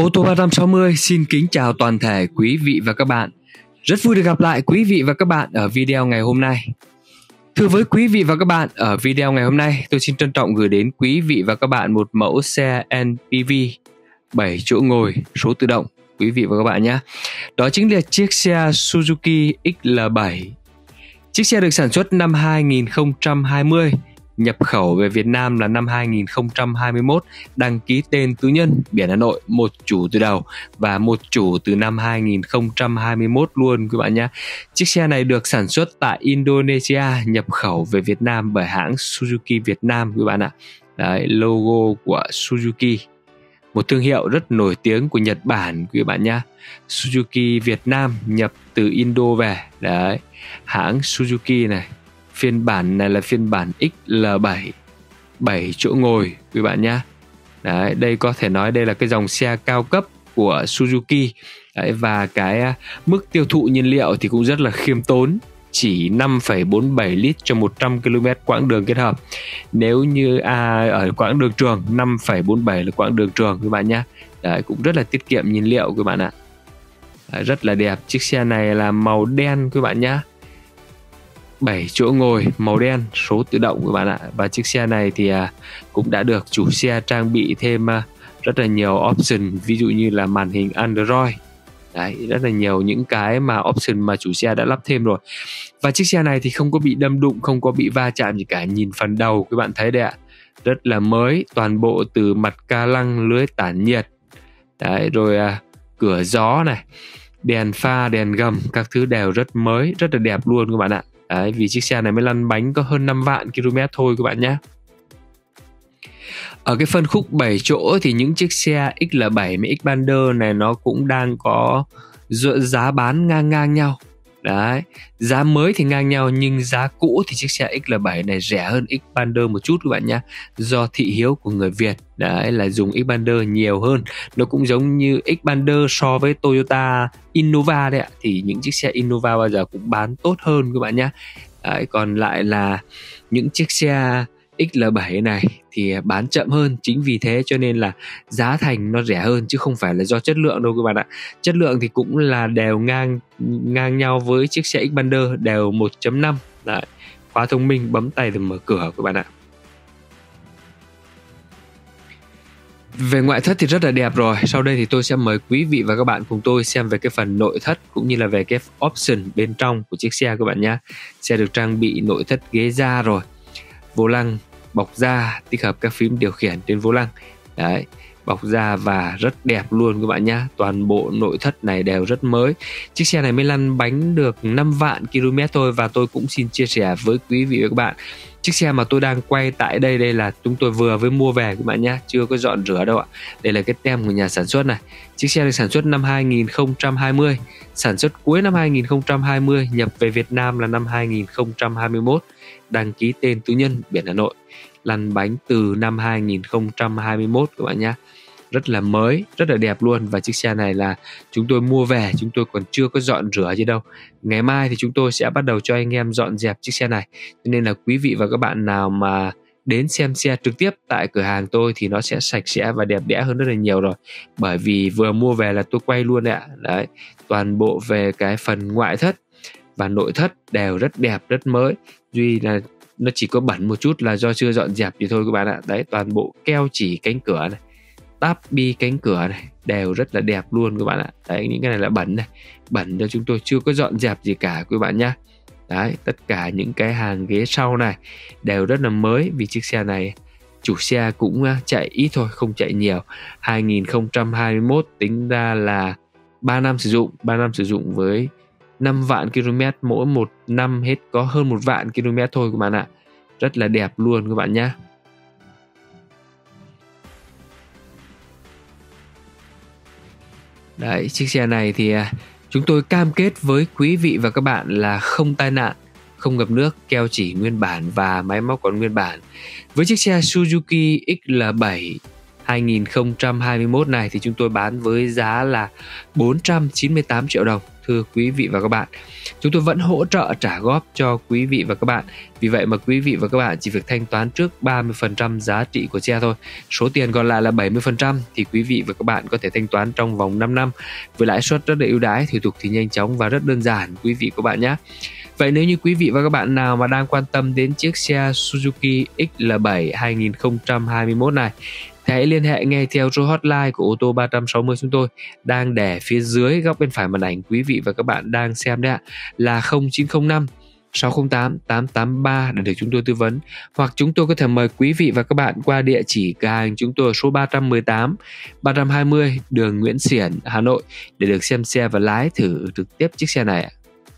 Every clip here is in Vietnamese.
Ô tô 360 xin kính chào toàn thể quý vị và các bạn. Rất vui được gặp lại quý vị và các bạn ở video ngày hôm nay. Thưa với quý vị và các bạn, ở video ngày hôm nay tôi xin trân trọng gửi đến quý vị và các bạn một mẫu xe NPV 7 chỗ ngồi số tự động quý vị và các bạn nhé. Đó chính là chiếc xe Suzuki XL7. Chiếc xe được sản xuất năm 2020, nhập khẩu về Việt Nam là năm 2021, đăng ký tên tư nhân, biển Hà Nội, một chủ từ đầu và một chủ từ năm 2021 luôn các bạn nhé. Chiếc xe này được sản xuất tại Indonesia, nhập khẩu về Việt Nam bởi hãng Suzuki Việt Nam các bạn ạ. Đấy, logo của Suzuki, một thương hiệu rất nổi tiếng của Nhật Bản quý bạn nhé. Suzuki Việt Nam nhập từ Indo về. Đấy, hãng Suzuki này. Phiên bản này là phiên bản XL7, 7 chỗ ngồi quý bạn nhé. Đấy, đây có thể nói đây là cái dòng xe cao cấp của Suzuki. Đấy, và cái mức tiêu thụ nhiên liệu thì cũng rất là khiêm tốn, chỉ 5,47 lít cho 100 km quãng đường kết hợp. Nếu như ở quãng đường trường, 5,47 là quãng đường trường các bạn nhé. Đấy, cũng rất là tiết kiệm nhiên liệu các bạn ạ. Đấy, rất là đẹp. Chiếc xe này là màu đen các bạn nhé. 7 chỗ ngồi màu đen số tự động các bạn ạ. Và chiếc xe này thì cũng đã được chủ xe trang bị thêm rất là nhiều option, ví dụ như là màn hình Android. Đấy, rất là nhiều những cái mà option mà chủ xe đã lắp thêm rồi. Và chiếc xe này thì không có bị đâm đụng, không có bị va chạm gì cả. Nhìn phần đầu các bạn thấy đấy ạ, rất là mới, toàn bộ từ mặt ca lăng, lưới tản nhiệt. Đấy, rồi cửa gió này, đèn pha, đèn gầm, các thứ đều rất mới, rất là đẹp luôn các bạn ạ. Đấy, vì chiếc xe này mới lăn bánh có hơn 5 vạn km thôi các bạn nhé. Ở cái phân khúc 7 chỗ thì những chiếc xe XL7 với Xpander này nó cũng đang có giá bán ngang nhau. Đấy, giá mới thì ngang nhau nhưng giá cũ thì chiếc xe XL7 này rẻ hơn Xpander một chút các bạn nhé. Do thị hiếu của người Việt, đấy là dùng Xpander nhiều hơn. Nó cũng giống như Xpander so với Toyota Innova đấy ạ. Thì những chiếc xe Innova bao giờ cũng bán tốt hơn các bạn nhé. Đấy, còn lại là những chiếc xe XL7 này thì bán chậm hơn. Chính vì thế cho nên là giá thành nó rẻ hơn, chứ không phải là do chất lượng đâu các bạn ạ. Chất lượng thì cũng là đều ngang nhau với chiếc xe Xpander, đều 1.5. Đấy, khóa thông minh, bấm tay để mở cửa các bạn ạ. Về ngoại thất thì rất là đẹp rồi. Sau đây thì tôi sẽ mời quý vị và các bạn cùng tôi xem về cái phần nội thất cũng như là về cái option bên trong của chiếc xe các bạn nhé. Xe được trang bị nội thất ghế da rồi, vô lăng bọc da, tích hợp các phím điều khiển trên vô lăng. Đấy, bọc da và rất đẹp luôn các bạn nhé. Toàn bộ nội thất này đều rất mới. Chiếc xe này mới lăn bánh được 5 vạn km thôi. Và tôi cũng xin chia sẻ với quý vị và các bạn, chiếc xe mà tôi đang quay tại đây là chúng tôi vừa mới mua về các bạn nhé, chưa có dọn rửa đâu ạ. Đây là cái tem của nhà sản xuất này. Chiếc xe được sản xuất năm 2020, sản xuất cuối năm 2020, nhập về Việt Nam là năm 2021, đăng ký tên tư nhân, biển Hà Nội, lăn bánh từ năm 2021 các bạn nhé. Rất là mới, rất là đẹp luôn. Và chiếc xe này là chúng tôi mua về, chúng tôi còn chưa có dọn rửa gì đâu. Ngày mai thì chúng tôi sẽ bắt đầu cho anh em dọn dẹp chiếc xe này. Cho nên là quý vị và các bạn nào mà đến xem xe trực tiếp tại cửa hàng tôi thì nó sẽ sạch sẽ và đẹp đẽ hơn rất là nhiều rồi. Bởi vì vừa mua về là tôi quay luôn đấy ạ. Đấy, toàn bộ về cái phần ngoại thất và nội thất đều rất đẹp, rất mới. Duy là nó chỉ có bẩn một chút là do chưa dọn dẹp thì thôi các bạn ạ. Đấy, toàn bộ keo chỉ cánh cửa này, táp bi cánh cửa này đều rất là đẹp luôn các bạn ạ. Đấy, những cái này là bẩn này, bẩn do chúng tôi chưa có dọn dẹp gì cả các bạn nhé. Đấy, tất cả những cái hàng ghế sau này đều rất là mới. Vì chiếc xe này chủ xe cũng chạy ít thôi, không chạy nhiều. 2021 tính ra là 3 năm sử dụng với 5 vạn km, mỗi một năm hết có hơn 1 vạn km thôi các bạn ạ. Rất là đẹp luôn các bạn nhé. Đấy, chiếc xe này thì chúng tôi cam kết với quý vị và các bạn là không tai nạn, không ngập nước, keo chỉ nguyên bản và máy móc còn nguyên bản. Với chiếc xe Suzuki XL7 2021 này thì chúng tôi bán với giá là 498 triệu đồng. thưa quý vị và các bạn. Chúng tôi vẫn hỗ trợ trả góp cho quý vị và các bạn. Vì vậy mà quý vị và các bạn chỉ việc thanh toán trước 30% giá trị của xe thôi. Số tiền còn lại là 70% thì quý vị và các bạn có thể thanh toán trong vòng 5 năm với lãi suất rất là ưu đãi, thủ tục thì nhanh chóng và rất đơn giản quý vị và các bạn nhé. Vậy nếu như quý vị và các bạn nào mà đang quan tâm đến chiếc xe Suzuki XL7 2021 này thì hãy liên hệ ngay theo số hotline của ô tô 360 chúng tôi đang để phía dưới góc bên phải màn ảnh quý vị và các bạn đang xem đấy ạ, là 0905 608 883 để được chúng tôi tư vấn, hoặc chúng tôi có thể mời quý vị và các bạn qua địa chỉ cửa hàng chúng tôi ở số 318 320 đường Nguyễn Xiển, Hà Nội để được xem xe và lái thử trực tiếp chiếc xe này ạ.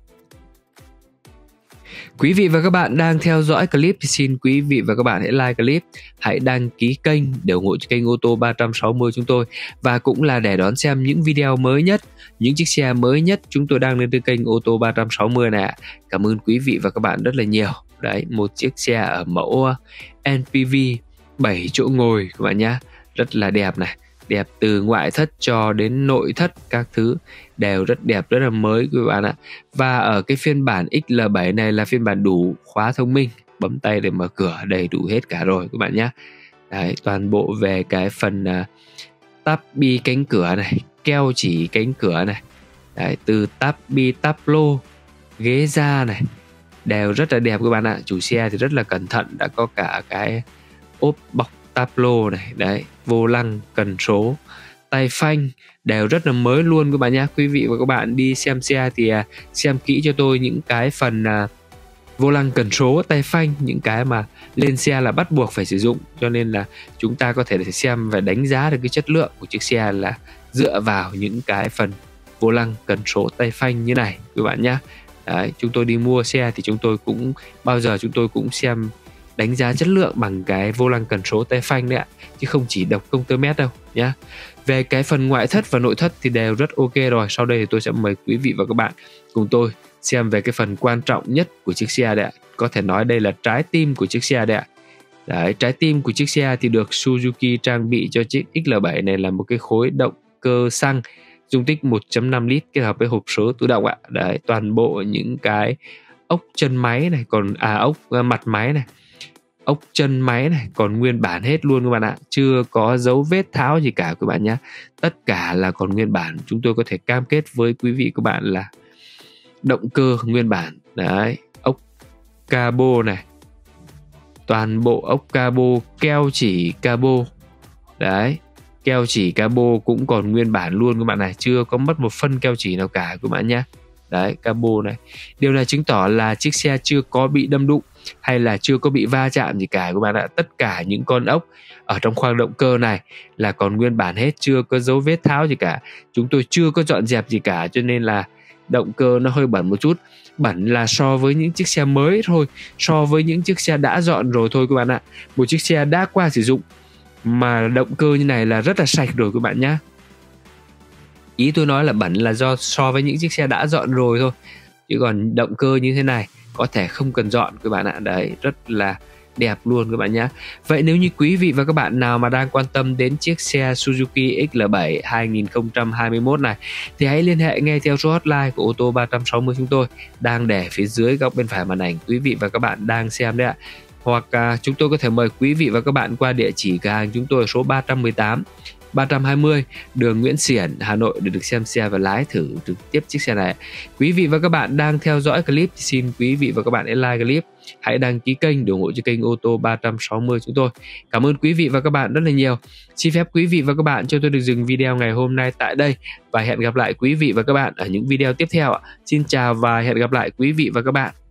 Quý vị và các bạn đang theo dõi clip thì xin quý vị và các bạn hãy like clip, hãy đăng ký kênh để ủng hộ cho kênh ô tô 360 chúng tôi, và cũng là để đón xem những video mới nhất, những chiếc xe mới nhất chúng tôi đang lên trên kênh ô tô 360 này ạ. Cảm ơn quý vị và các bạn rất là nhiều. Đấy, một chiếc xe ở mẫu NPV 7 chỗ ngồi các bạn nhé, rất là đẹp này. Đẹp từ ngoại thất cho đến nội thất, các thứ đều rất đẹp, rất là mới quý bạn ạ. Và ở cái phiên bản XL7 này là phiên bản đủ khóa thông minh, bấm tay để mở cửa đầy đủ hết cả rồi các bạn nhé. Đấy, toàn bộ về cái phần táp bi cánh cửa này, keo chỉ cánh cửa này, đấy, từ táp bi táp lô, ghế da này đều rất là đẹp các bạn ạ. Chủ xe thì rất là cẩn thận, đã có cả cái ốp bọc táp lô này, đấy, vô lăng, cần số, tay phanh đều rất là mới luôn các bạn nhé. Quý vị và các bạn đi xem xe thì xem kỹ cho tôi những cái phần vô lăng, cần số, tay phanh, những cái mà lên xe là bắt buộc phải sử dụng, cho nên là chúng ta có thể để xem và đánh giá được cái chất lượng của chiếc xe là dựa vào những cái phần vô lăng, cần số, tay phanh như này các bạn nhé. Đấy, chúng tôi đi mua xe thì chúng tôi cũng bao giờ chúng tôi cũng xem đánh giá chất lượng bằng cái vô lăng, cần số, tay phanh đấy ạ, chứ không chỉ đọc công tơ mét đâu nhá. Về cái phần ngoại thất và nội thất thì đều rất ok rồi. Sau đây thì tôi sẽ mời quý vị và các bạn cùng tôi xem về cái phần quan trọng nhất của chiếc xe đấy ạ. Có thể nói đây là trái tim của chiếc xe đấy ạ. Đấy, trái tim của chiếc xe thì được Suzuki trang bị cho chiếc XL7 này là một cái khối động cơ xăng dung tích 1.5 lít kết hợp với hộp số tự động ạ. Đấy, toàn bộ những cái ốc chân máy này, còn ốc mặt máy này, ốc chân máy này còn nguyên bản hết luôn các bạn ạ, chưa có dấu vết tháo gì cả các bạn nhé. Tất cả là còn nguyên bản. Chúng tôi có thể cam kết với quý vị các bạn là động cơ nguyên bản. Đấy, ốc cabo này, toàn bộ ốc cabo, keo chỉ cabo, đấy, keo chỉ cabo cũng còn nguyên bản luôn các bạn này, chưa có mất một phân keo chỉ nào cả các bạn nhé. Đấy, cabo này, điều này chứng tỏ là chiếc xe chưa có bị đâm đụng hay là chưa có bị va chạm gì cả các bạn ạ. Tất cả những con ốc ở trong khoang động cơ này là còn nguyên bản hết, chưa có dấu vết tháo gì cả. Chúng tôi chưa có dọn dẹp gì cả, cho nên là động cơ nó hơi bẩn một chút. Bẩn là so với những chiếc xe mới thôi, so với những chiếc xe đã dọn rồi thôi các bạn ạ. Một chiếc xe đã qua sử dụng mà động cơ như này là rất là sạch rồi các bạn nhé. Ý tôi nói là bẩn là do so với những chiếc xe đã dọn rồi thôi, chứ còn động cơ như thế này có thể không cần dọn các bạn ạ. Đấy, rất là đẹp luôn các bạn nhé. Vậy nếu như quý vị và các bạn nào mà đang quan tâm đến chiếc xe Suzuki XL7 2021 này thì hãy liên hệ ngay theo số hotline của ô tô 360 chúng tôi đang để phía dưới góc bên phải màn ảnh quý vị và các bạn đang xem đấy ạ. Hoặc chúng tôi có thể mời quý vị và các bạn qua địa chỉ cửa hàng chúng tôi ở số 318 320 đường Nguyễn Xiển, Hà Nội để được xem xe và lái thử trực tiếp chiếc xe này. Quý vị và các bạn đang theo dõi clip thì xin quý vị và các bạn hãy like clip, hãy đăng ký kênh để ủng hộ cho kênh ô tô 360 chúng tôi. Cảm ơn quý vị và các bạn rất là nhiều. Xin phép quý vị và các bạn cho tôi được dừng video ngày hôm nay tại đây và hẹn gặp lại quý vị và các bạn ở những video tiếp theo ạ. Xin chào và hẹn gặp lại quý vị và các bạn.